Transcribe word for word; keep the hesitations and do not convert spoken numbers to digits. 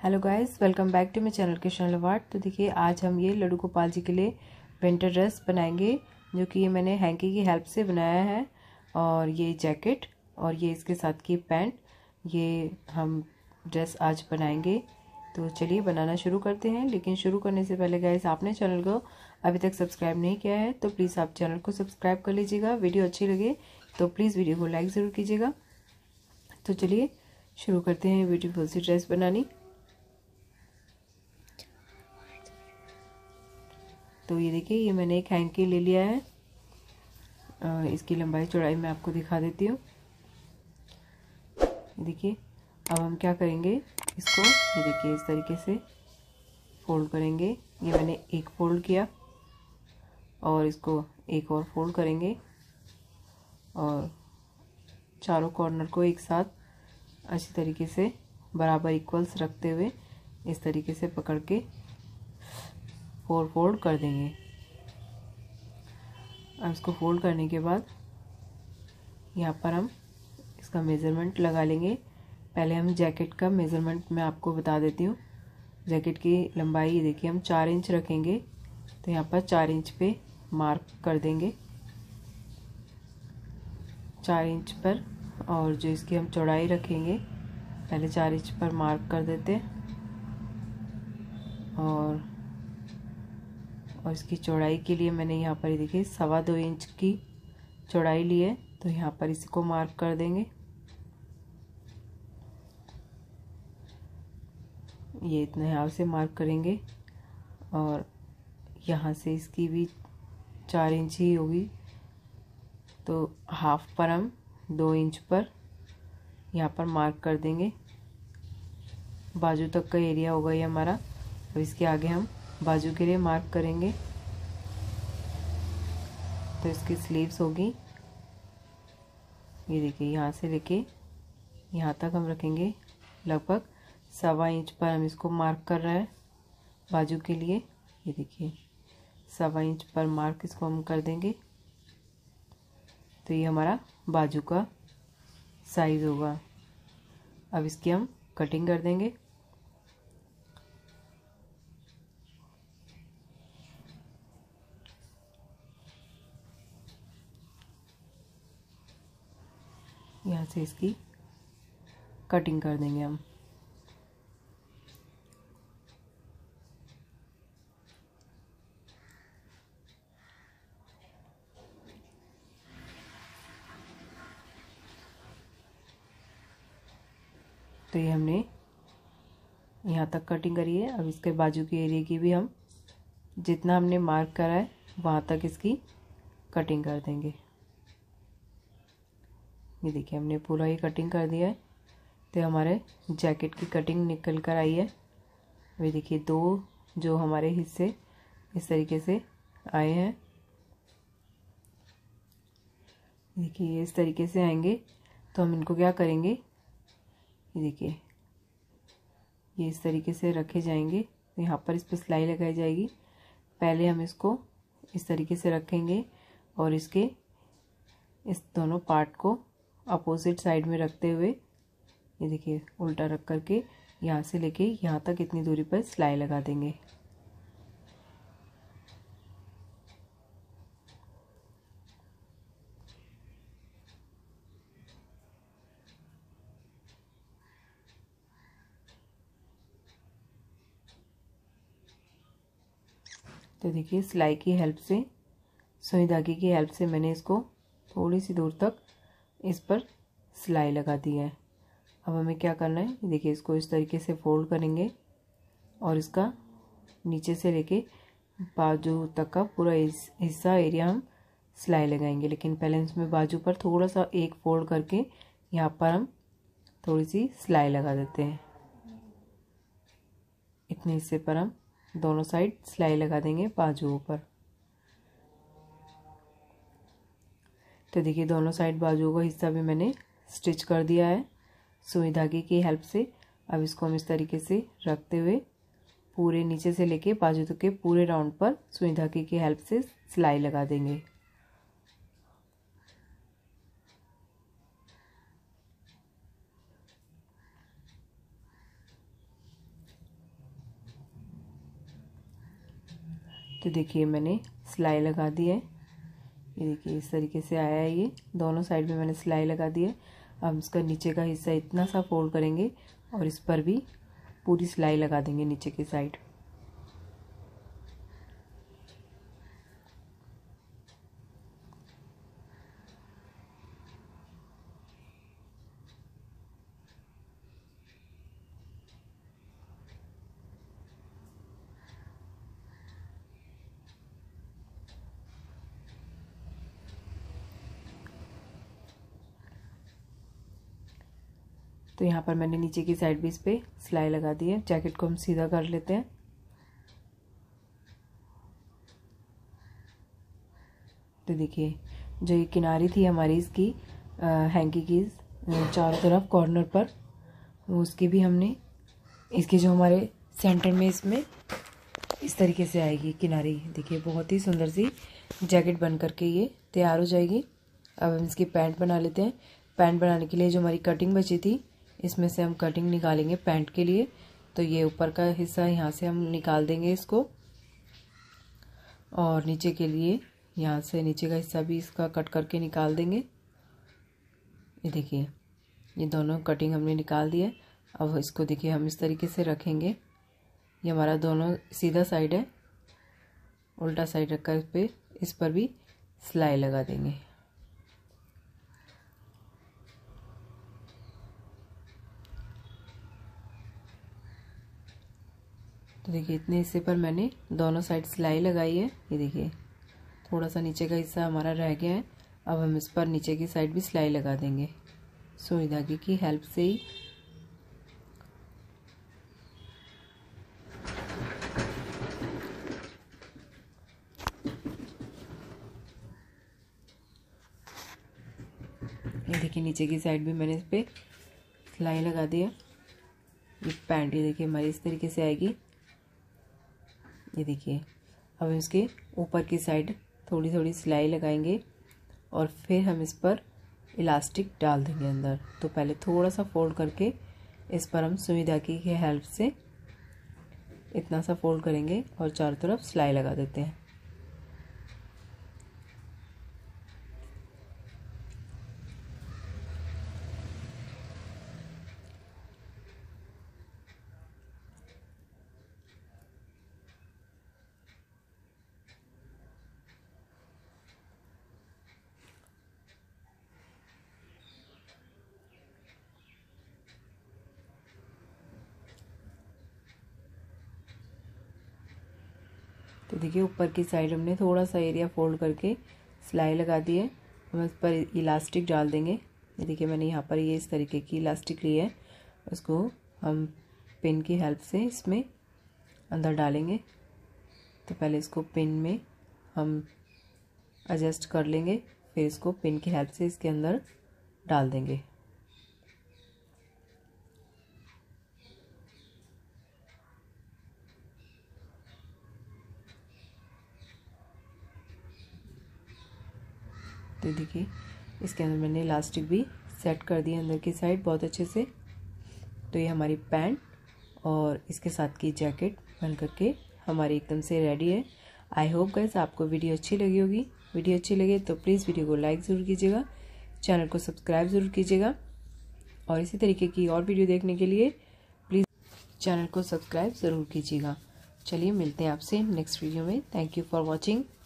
Hello guys, welcome back to my channel Krishna Lavat. तो देखिए, आज हम ये लड्डू गोपाल जी के लिए विंटर ड्रेस बनाएंगे, जो कि ये मैंने हैंकी की हेल्प से बनाया है। और ये जैकेट और ये इसके साथ की पैंट, ये हम ड्रेस आज बनाएंगे। तो चलिए बनाना शुरू करते हैं। लेकिन शुरू करने से पहले गाइस, आपने चैनल को अभी तक सब्सक्राइब नहीं किया है तो प्लीज़ आप चैनल को सब्सक्राइब कर लीजिएगा। वीडियो अच्छी लगे तो प्लीज़ वीडियो को लाइक ज़रूर कीजिएगा। तो चलिए शुरू करते हैं ब्यूटीफुल सी ड्रेस बनानी। तो ये देखिए, ये मैंने एक हैंकी ले लिया है। आ, इसकी लंबाई चौड़ाई मैं आपको दिखा देती हूँ। ये देखिए, अब हम क्या करेंगे, इसको ये देखिए इस तरीके से फोल्ड करेंगे। ये मैंने एक फोल्ड किया और इसको एक और फोल्ड करेंगे और चारों कॉर्नर को एक साथ अच्छी तरीके से बराबर इक्वल्स रखते हुए इस तरीके से पकड़ के फोर फोल्ड कर देंगे। अब इसको फोल्ड करने के बाद यहाँ पर हम इसका मेज़रमेंट लगा लेंगे। पहले हम जैकेट का मेज़रमेंट मैं आपको बता देती हूँ। जैकेट की लंबाई देखिए हम चार इंच रखेंगे, तो यहाँ पर चार इंच पे मार्क कर देंगे, चार इंच पर। और जो इसकी हम चौड़ाई रखेंगे, पहले चार इंच पर मार्क कर देते हैं और और इसकी चौड़ाई के लिए मैंने यहाँ पर देखिए सवा दो इंच की चौड़ाई ली है, तो यहाँ पर इसको मार्क कर देंगे। ये इतना यहाँ से मार्क करेंगे और यहाँ से इसकी भी चार इंच ही होगी, तो हाफ पर हम दो इंच पर यहाँ पर मार्क कर देंगे। बाजू तक का एरिया होगा ये हमारा। अब इसके आगे हम बाजू के लिए मार्क करेंगे, तो इसकी स्लीव्स होगी ये देखिए, यहाँ से लेके यहाँ तक हम रखेंगे। लगभग सवा इंच पर हम इसको मार्क कर रहे हैं बाजू के लिए। ये देखिए सवा इंच पर मार्क इसको हम कर देंगे, तो ये हमारा बाजू का साइज होगा। अब इसकी हम कटिंग कर देंगे। यहाँ से इसकी कटिंग कर देंगे हम। तो ये हमने यहाँ तक कटिंग करी है। अब इसके बाजू के एरिया की भी हम जितना हमने मार्क करा है वहाँ तक इसकी कटिंग कर देंगे। ये देखिए हमने पूरा ही कटिंग कर दिया है, तो हमारे जैकेट की कटिंग निकल कर आई है। ये देखिए दो जो हमारे हिस्से इस तरीके से आए हैं। देखिए ये इस तरीके से आएंगे, तो हम इनको क्या करेंगे, ये देखिए ये इस तरीके से रखे जाएंगे। तो यहाँ पर इस पर सिलाई लगाई जाएगी। पहले हम इसको इस तरीके से रखेंगे और इसके इस दोनों पार्ट को अपोजिट साइड में रखते हुए ये देखिए उल्टा रख करके यहाँ से लेके यहाँ तक इतनी दूरी पर सिलाई लगा देंगे। तो देखिए सिलाई की हेल्प से, सुई धागे की हेल्प से मैंने इसको थोड़ी सी दूर तक इस पर सिलाई लगा दी है। अब हमें क्या करना है, देखिए इसको इस तरीके से फोल्ड करेंगे और इसका नीचे से लेके बाजू तक का पूरा इस हिस्सा एरिया हम सिलाई लगाएंगे। लेकिन पहले इसमें बाजू पर थोड़ा सा एक फोल्ड करके यहाँ पर हम थोड़ी सी सिलाई लगा देते हैं। इतने हिस्से पर हम दोनों साइड सिलाई लगा देंगे बाजुओं पर। तो देखिए दोनों साइड बाजुओं का हिस्सा भी मैंने स्टिच कर दिया है सुई धागे की हेल्प से। अब इसको हम इस तरीके से रखते हुए पूरे नीचे से लेके बाजू तक के पूरे राउंड पर सुई धागे की हेल्प से सिलाई लगा देंगे। तो देखिए मैंने सिलाई लगा दी है, ये देखिए इस तरीके से आया है। ये दोनों साइड में मैंने सिलाई लगा दी है। अब इसका नीचे का हिस्सा इतना सा फोल्ड करेंगे और इस पर भी पूरी सिलाई लगा देंगे नीचे की साइड। तो यहाँ पर मैंने नीचे की साइड भी इस पे सिलाई लगा दी है। जैकेट को हम सीधा कर लेते हैं। तो देखिए जो ये किनारी थी हमारी इसकी हैंकी की चारों तरफ कॉर्नर पर, वो उसकी भी हमने इसके जो हमारे सेंटर में इसमें इस तरीके से आएगी किनारी। देखिए बहुत ही सुंदर सी जैकेट बन करके ये तैयार हो जाएगी। अब हम इसकी पैंट बना लेते हैं। पैंट बनाने के लिए जो हमारी कटिंग बची थी, इसमें से हम कटिंग निकालेंगे पैंट के लिए। तो ये ऊपर का हिस्सा यहाँ से हम निकाल देंगे इसको, और नीचे के लिए यहाँ से नीचे का हिस्सा भी इसका कट करके निकाल देंगे। ये देखिए ये दोनों कटिंग हमने निकाल दी है। अब इसको देखिए हम इस तरीके से रखेंगे। ये हमारा दोनों सीधा साइड है, उल्टा साइड रखकर इस पे इस पर भी सिलाई लगा देंगे। तो देखिए इतने हिस्से पर मैंने दोनों साइड सिलाई लगाई है। ये देखिए थोड़ा सा नीचे का हिस्सा हमारा रह गया है। अब हम इस पर नीचे की साइड भी सिलाई लगा देंगे सुई धागे की हेल्प से ही। ये देखिए नीचे की साइड भी मैंने इस पे सिलाई लगा दी है। ये पैंट ये देखिए हमारी इस तरीके से आएगी। ये देखिए अब इसके ऊपर की साइड थोड़ी थोड़ी सिलाई लगाएंगे और फिर हम इस पर इलास्टिक डाल देंगे अंदर। तो पहले थोड़ा सा फोल्ड करके इस पर हम सुई धागे की हेल्प से इतना सा फोल्ड करेंगे और चारों तरफ सिलाई लगा देते हैं। तो देखिए ऊपर की साइड हमने थोड़ा सा एरिया फोल्ड करके सिलाई लगा दी है। हम इस पर इलास्टिक डाल देंगे। ये देखिए मैंने यहाँ पर ये इस तरीके की इलास्टिक ली है, उसको हम पिन की हेल्प से इसमें अंदर डालेंगे। तो पहले इसको पिन में हम एडजस्ट कर लेंगे, फिर इसको पिन की हेल्प से इसके अंदर डाल देंगे। तो देखिए इसके अंदर मैंने इलास्टिक भी सेट कर दिया अंदर की साइड बहुत अच्छे से। तो ये हमारी पैंट और इसके साथ की जैकेट बन करके हमारी एकदम से रेडी है। आई होप गाइस आपको वीडियो अच्छी लगी होगी। वीडियो अच्छी लगे तो प्लीज़ वीडियो को लाइक ज़रूर कीजिएगा, चैनल को सब्सक्राइब ज़रूर कीजिएगा, और इसी तरीके की और वीडियो देखने के लिए प्लीज़ चैनल को सब्सक्राइब ज़रूर कीजिएगा। चलिए मिलते हैं आपसे नेक्स्ट वीडियो में। Thank you for watching.